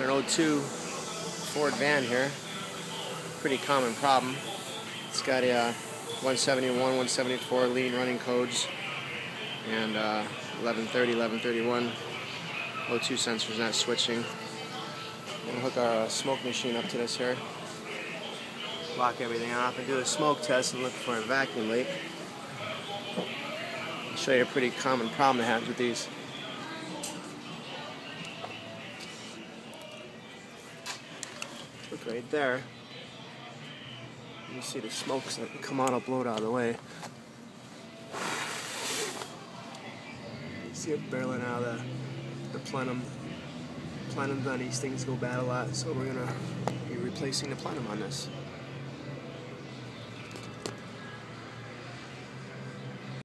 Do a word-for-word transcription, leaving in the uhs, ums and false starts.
Got an oh two Ford van here. Pretty common problem. It's got a uh, one seventy-one, one seventy-four lean running codes and uh, eleven thirty, eleven thirty-one oh two sensors not switching. I'm gonna hook our uh, smoke machine up to this here. Lock everything off and do a smoke test and look for a vacuum leak. I'll show you a pretty common problem that happens with these. Look right there. You see the smoke starting to come out. I'll blow it out of the way. You see it barreling out of the, the plenum. Plenums on these things go bad a lot, so we're going to be replacing the plenum on this.